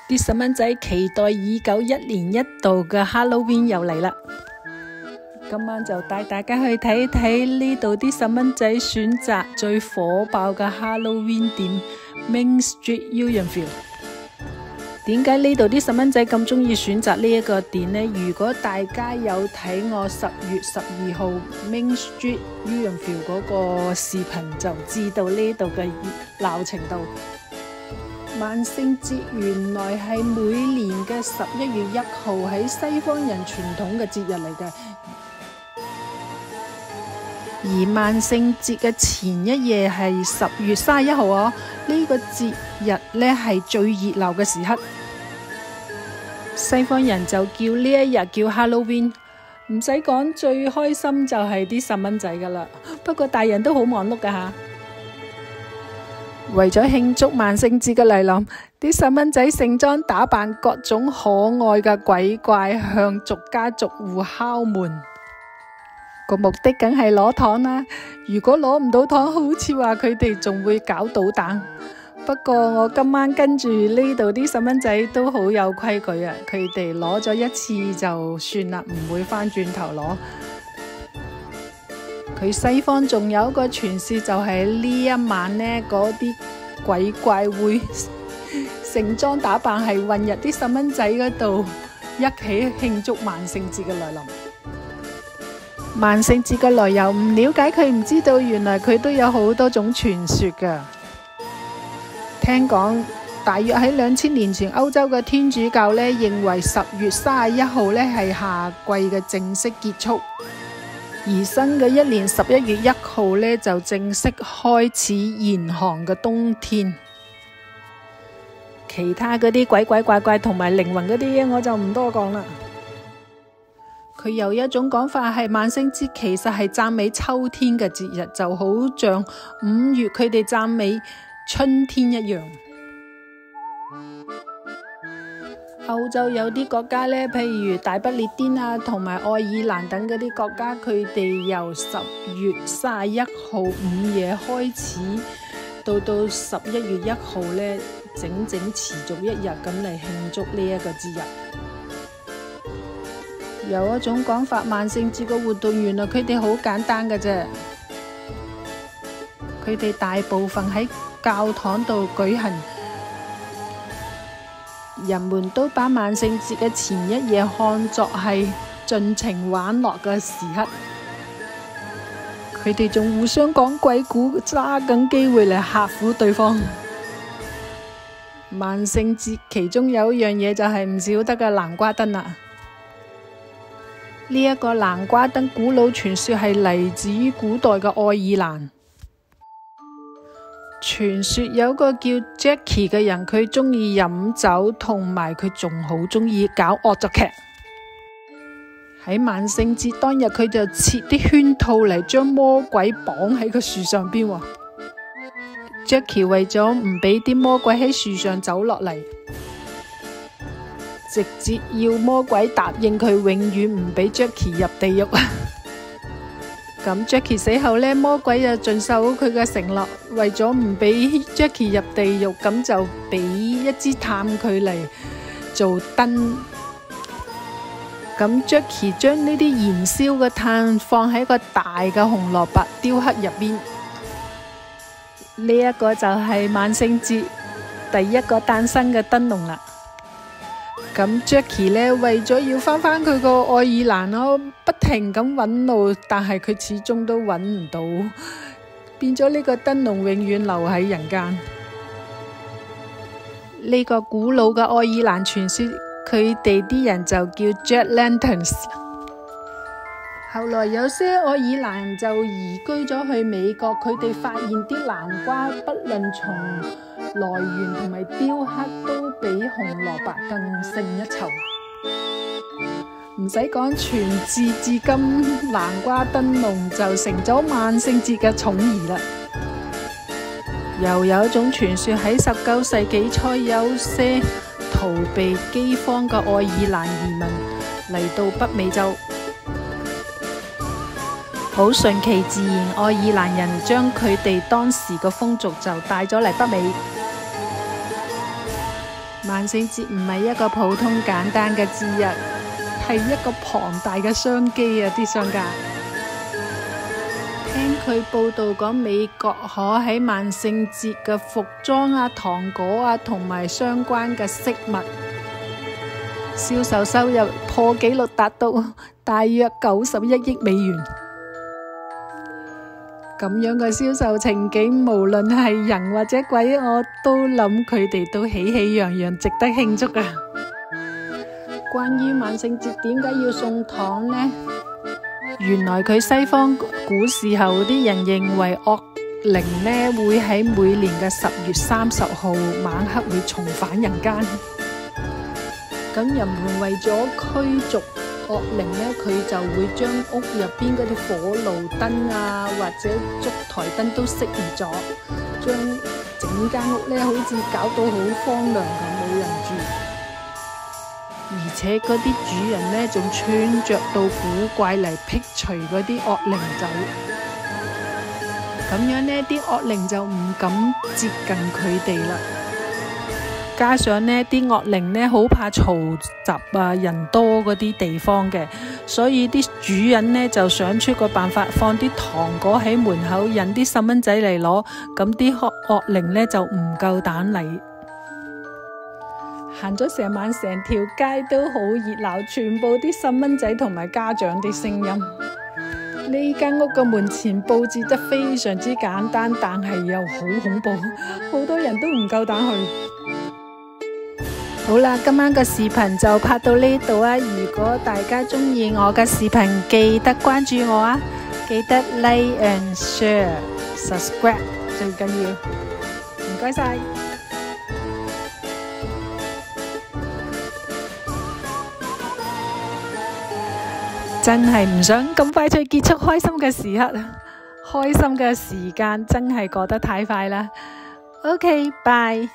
啲細蚊仔期待已久一年一度嘅 Halloween 又嚟啦！今晚就帶大家去睇睇呢度啲細蚊仔選擇最火爆嘅 Halloween 店 Main Street Unionville。點解呢度啲細蚊仔咁中意選擇呢一個店呢？如果大家有睇我10月12號 Main Street Unionville 嗰個視頻，就知道呢度嘅熱鬧程度。萬聖節原來係每年嘅11月1號，喺西方人傳統嘅節日嚟嘅。而萬聖節嘅前一夜係10月31號哦，呢個節日呢係最熱鬧嘅時刻。西方人就叫呢一日叫 Halloween， 唔使講，最開心就係啲細蚊仔噶啦。不過大人都好忙碌噶吓。為咗慶祝萬聖節嘅嚟臨，啲細蚊仔盛裝打扮各種可愛嘅鬼怪，向逐家逐戶敲門。個目的梗係攞糖啦。如果攞唔到糖，好似話佢哋仲會搞搗蛋。不過我今晚跟住呢度啲細蚊仔都好有規矩啊，佢哋攞咗一次就算啦，唔會返轉頭攞。佢西方仲有一個傳說，就係呢一晚呢，嗰啲鬼怪會盛裝打扮，係混入啲細蚊仔嗰度一起慶祝萬聖節嘅來臨。萬聖節嘅來由唔了解佢唔知道，原來佢都有好多種傳說㗎。聽講大約喺2000年前，歐洲嘅天主教呢認為10月31號呢係夏季嘅正式結束。而新嘅一年11月1號呢，就正式開始嚴寒嘅冬天。其他嗰啲鬼鬼怪怪同埋靈魂嗰啲嘢，我就唔多講啦。佢有一種講法係萬聖節其實係讚美秋天嘅節日，就好像5月佢哋讚美春天一樣。歐洲有啲國家呢，譬如大不列顛啊，同埋愛爾蘭等嗰啲國家，佢哋由10月31號午夜開始，到11月1號呢，整整持續一日咁嚟慶祝呢一個節日。有一種講法，萬聖節嘅活動原來佢哋好簡單嘅啫，佢哋大部分喺教堂度舉行。人們都把萬聖節嘅前一夜看作係盡情玩樂嘅時刻，佢哋仲互相講鬼故，揸緊機會嚟嚇唬對方。萬聖節其中有一樣嘢就係唔少得嘅南瓜燈啦。呢一個南瓜燈古老傳說係嚟自於古代嘅愛爾蘭。傳說有個叫 Jackie 嘅人，佢中意飲酒，同埋佢仲好中意搞惡作劇。喺萬聖節當日，佢就設啲圈套嚟將魔鬼綁喺個樹上邊。Jackie 為咗唔俾啲魔鬼喺樹上走落嚟，直接要魔鬼答應佢永遠唔俾 Jackie 入地獄。咁 Jackie 死後呢，魔鬼就盡守佢嘅承諾，為咗唔俾 Jackie 入地獄，咁就俾一支炭佢嚟做燈。咁 Jackie 將呢啲燃燒嘅炭放喺個大嘅紅蘿蔔雕刻入邊。呢一個就係萬聖節第一個誕生嘅燈籠啦。咁 Jackie 呢，為咗要返佢個愛爾蘭咯，不停咁揾路，但係佢始終都揾唔到，變咗呢個燈籠永遠留喺人間。呢個古老嘅愛爾蘭傳說，佢哋啲人就叫 Jack Lanterns。後來有些愛爾蘭人就移居咗去美國，佢哋發現啲南瓜不論從來源同埋雕刻都比紅蘿蔔更勝一籌。唔使講，傳至今，南瓜燈籠就成咗萬聖節嘅寵兒啦。又有一種傳說喺19世紀初，有些逃避饑荒嘅愛爾蘭移民嚟到北美洲。好順其自然，愛爾蘭人將佢哋當時嘅風俗就帶咗嚟北美。 萬聖節唔係一個普通簡單嘅節日，係一個龐大嘅商機啊！啲商家聽佢報道講，美國可喺萬聖節嘅服裝啊、糖果啊同埋相關嘅飾物銷售收入破紀錄，達到大約91億美元。咁樣嘅銷售情景，無論係人或者鬼，我都諗佢哋都喜氣洋洋，值得慶祝啊！關於萬聖節點解要送糖呢？原來佢西方古時候啲人認為惡靈呢會喺每年嘅10月30號晚黑會重返人間，咁人們為咗驅逐惡靈呢，佢就會將屋入邊嗰啲火爐燈啊或者燭台燈都熄滅咗，將整間屋呢好似搞到好荒涼咁，冇人住。而且嗰啲主人呢仲穿着到古怪嚟辟除嗰啲惡靈走，咁樣呢啲惡靈就唔敢接近佢哋啦。加上呢啲惡靈呢好怕嘈雜啊，人多嗰啲地方嘅，所以啲主人呢就想出個辦法，放啲糖果喺門口，引啲細蚊仔嚟攞，咁啲惡靈呢就唔夠膽嚟。行咗成晚，成條街都好熱鬧，全部啲細蚊仔同埋家長啲聲音。呢間屋嘅門前佈置得非常之簡單，但係又好恐怖，好多人都唔夠膽去。好啦，今晚嘅視頻就拍到呢度啊！如果大家鍾意我嘅視頻，記得關注我啊！記得 like and share subscribe 最緊要，唔該晒。真係唔想咁快脆結束開心嘅時刻，開心嘅時間真係過得太快啦。OK， bye。